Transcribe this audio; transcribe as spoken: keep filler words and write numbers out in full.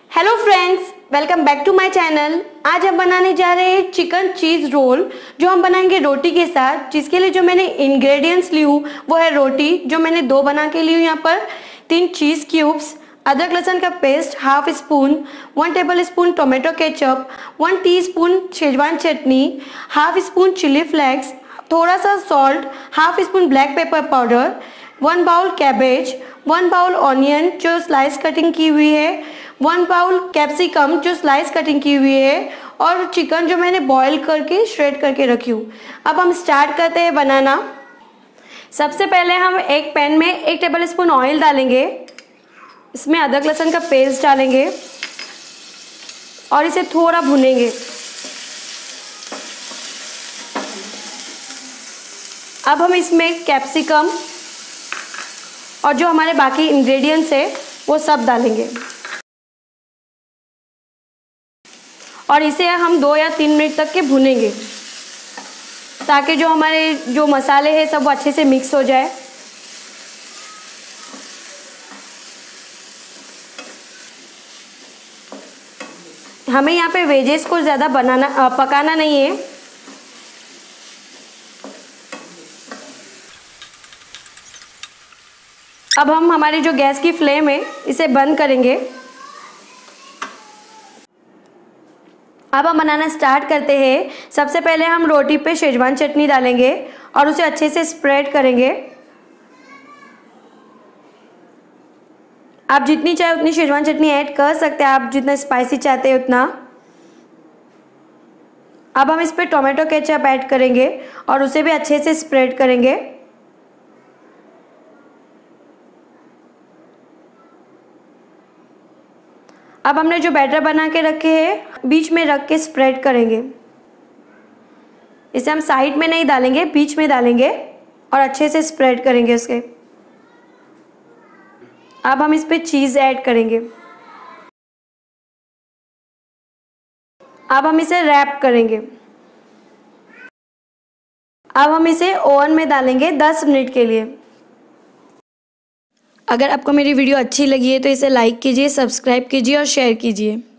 Hello friends, welcome back to my channel. आज हम बनाने जा रहे हैं चिकन चीज़ रोल, जो हम बनाएंगे रोटी के साथ। जिसके लिए जो मैंने इंग्रेडिएंट्स ली हूँ वो है रोटी, जो मैंने दो बना के ली हूँ यहाँ पर, तीन चीज़ क्यूब्स, अदरक लहसुन का paste half spoon, one table spoon tomato ketchup, one teaspoon schezwan chutney, half spoon chilli flakes, थोड़ा सा salt, half spoon black pepper powder, one bowl cabbage, one bowl onion जो स्लाइस कटिंग की हुई है, वन बाउल कैप्सिकम जो slice cutting की हुई है, और चिकन जो मैंने बॉईल करके श्रेड करके रखी हूँ। अब हम स्टार्ट करते हैं बनाना। सबसे पहले हम एक पैन में एक टेबल स्पून ऑयल डालेंगे, इसमें अदरक लहसुन का पेस्ट डालेंगे और इसे थोड़ा भुनेंगे। अब हम इसमें कैप्सिकम और जो हमारे बाकी इंग्रेडिएंट्स है वो सब डालेंगे और इसे हम दो या तीन मिनट तक के भुनेंगे, ताकि जो हमारे जो मसाले हैं सब वो अच्छे से मिक्स हो जाए। हमें यहाँ पे वेजेस को ज़्यादा बनाना पकाना नहीं है। अब हम हमारी जो गैस की फ्लेम है इसे बंद करेंगे। अब हम बनाना स्टार्ट करते हैं। सबसे पहले हम रोटी पे शेजवान चटनी डालेंगे और उसे अच्छे से स्प्रेड करेंगे। आप जितनी चाहे उतनी शेजवान चटनी ऐड कर सकते हैं, आप जितना स्पाइसी चाहते हैं उतना। अब हम इस पे टोमेटो केचप ऐड करेंगे और उसे भी अच्छे से स्प्रेड करेंगे। अब हमने जो बैटर बना के रखे हैं बीच में रख के स्प्रेड करेंगे। इसे हम साइड में नहीं डालेंगे, बीच में डालेंगे और अच्छे से स्प्रेड करेंगे उसके। अब हम इस पे चीज़ ऐड करेंगे। अब हम इसे रैप करेंगे। अब हम इसे ओवन में डालेंगे दस मिनट के लिए। अगर आपको मेरी वीडियो अच्छी लगी है तो इसे लाइक कीजिए, सब्सक्राइब कीजिए और शेयर कीजिए।